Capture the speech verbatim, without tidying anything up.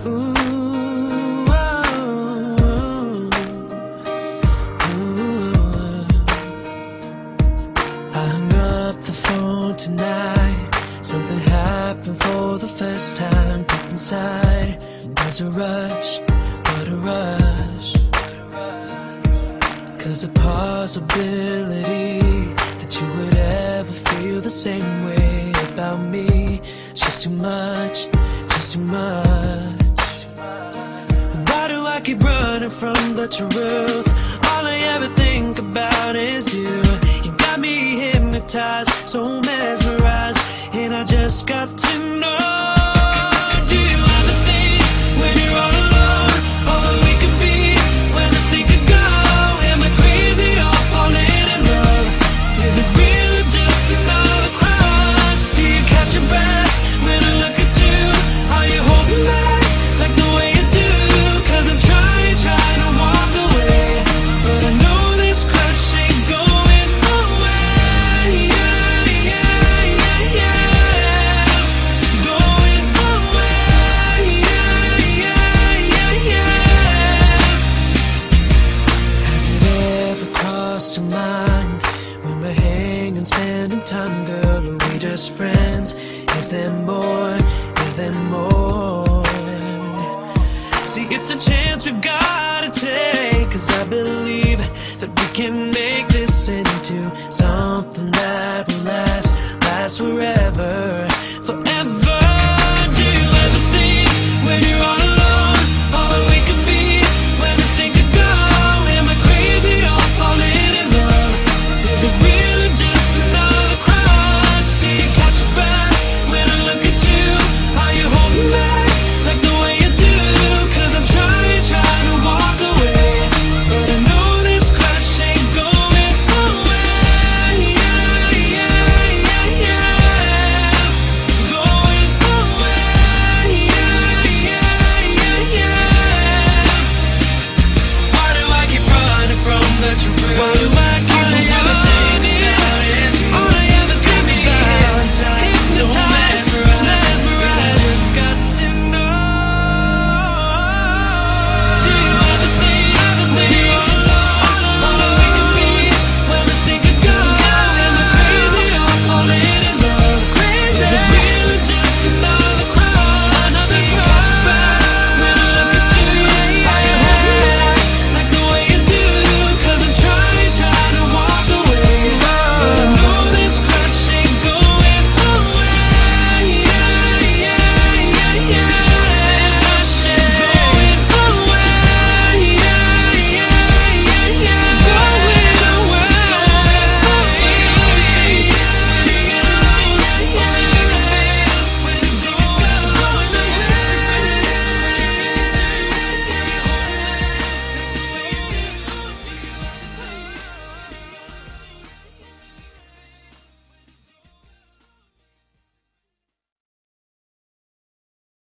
Ooh, oh, ooh. I hung up the phone tonight. Something happened for the first time. Deep inside, there's a rush, what a rush. Cause the possibility that you would ever feel the same way about me is just too much, just too much. Why do I keep running from the truth? All I ever think about is you. You got me hypnotized, so mesmerized, and I just got to know. Do you ever think when you're all alone, all that we could be, when this thing could go? Am I crazy or falling in love? Is it real or just another crush? Do you catch your breath when I look at you? Are you holding back like the way you do? Cause I'm trying, trying to walk away, but I know this crush ain't going away. Yeah, yeah, yeah, yeah. Going away. Yeah, yeah, yeah, yeah. Has it ever crossed your mind when we're hanging, spending time, girl? Are we just friends? Is there more? Is there more? See, it's a chance we've gotta take, cause I believe that we can make this into something that will last, last forever.